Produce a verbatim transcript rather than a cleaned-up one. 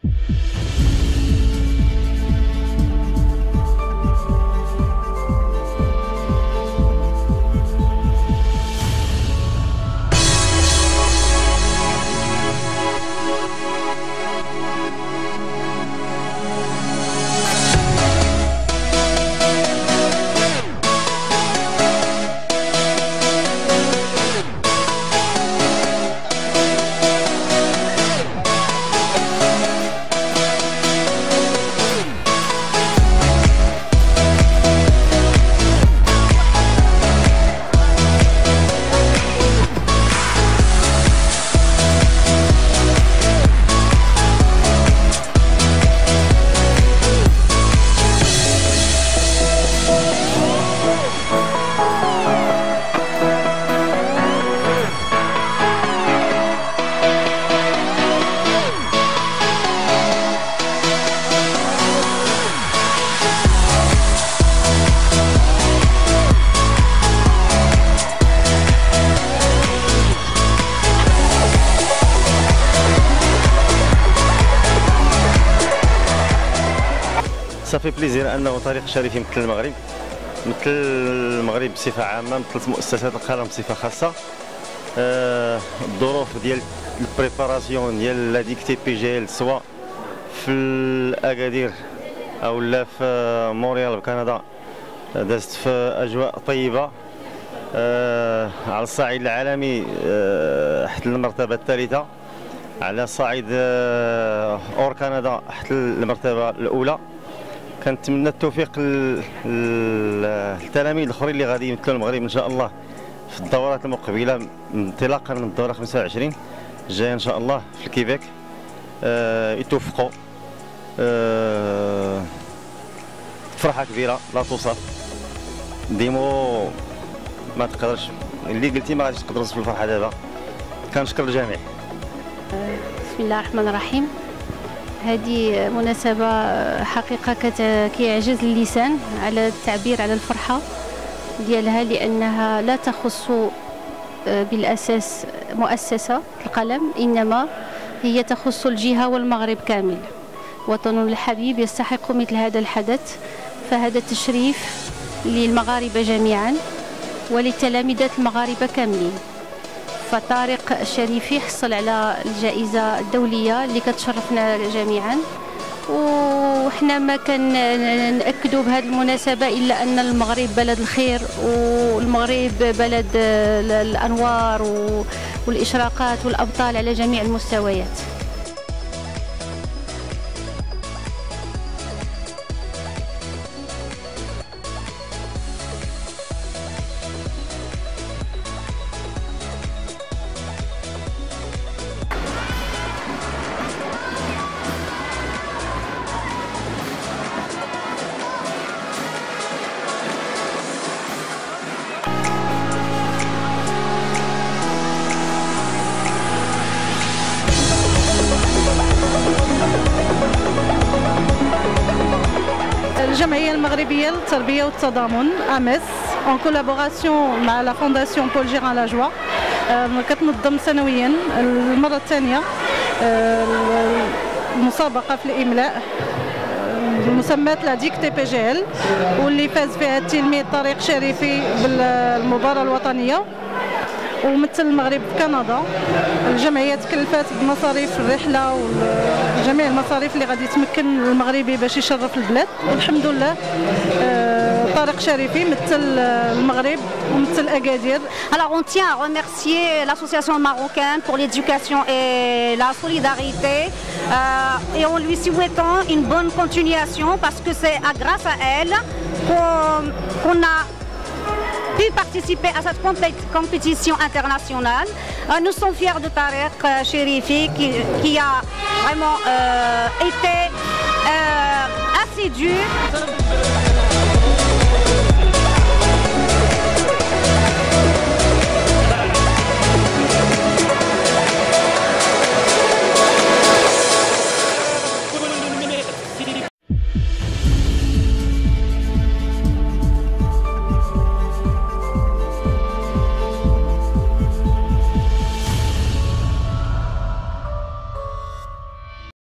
صافي بليزير انه طريق شريفي مثل المغرب مثل المغرب بصفه عامه، مثل مؤسسات القلم بصفه خاصه. آه الظروف ديال البريباراسيون ديال لا ديكتي بي جي ال سواء في اكادير او لا في مونريال بكندا دازت في اجواء طيبه. آه على الصعيد العالمي آه حتى المرتبه الثالثه، على صعيد آه اور كندا حتى المرتبه الاولى. كنتمنى التوفيق للتلاميذ الاخرين اللي غادي يمثلوا المغرب ان شاء الله في الدورات المقبله انطلاقا من الدوره خمسة وعشرين الجايه ان شاء الله في الكيبيك. آه يتوفقوا. آه فرحه كبيره لا توصف. ديمو ما تقدرش اللي قلتي ما غاديش تقدر توصف الفرحه دابا. كنشكر الجميع. بسم الله الرحمن الرحيم. هذه مناسبة حقيقة كيعجز اللسان على التعبير على الفرحة ديالها، لأنها لا تخص بالأساس مؤسسة القلم، إنما هي تخص الجهة والمغرب كامل. وطننا الحبيب يستحق مثل هذا الحدث، فهذا تشريف للمغاربة جميعا وللتلامذة المغاربة كاملين. فطارق الشريفي حصل على الجائزة الدولية اللي كتشرفنا جميعا، وحنا ما كنأكدوا بهذه المناسبة إلا أن المغرب بلد الخير، والمغرب بلد الأنوار والإشراقات والأبطال على جميع المستويات. الجمعية المغربية للتربية والتضامن أمس en collaboration مع لا فونداسيون بول جيران لاجوا كتنظم سنويا المرة الثانية المسابقة في الإملاء المسمى لا ديكتي بي جي ال، واللي فاز فيها التلميذ طارق شريفي بالمباراة الوطنية ومثل المغرب في كندا. الجمعيه تكلفات بمصاريف الرحله وجميع المصاريف اللي غادي تمكن المغربي باش يشرف البلاد، والحمد لله طارق شريفي مثل المغرب ومثل اكادير. Alors on tient à remercier l'association marocaine pour l'éducation et la solidarité euh, et en lui souhaitant une bonne continuation, parce que c'est grâce à elle qu'on qu'on a pu participer à cette compétition internationale. Nous sommes fiers de Tariq Chérifi qui, qui a vraiment euh, été euh, assidu.